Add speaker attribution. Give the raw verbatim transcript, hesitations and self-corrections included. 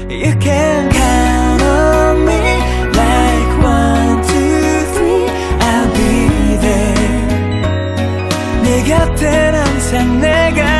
Speaker 1: You can count on me like one, two, three I'll be there 내 곁엔 항상 내가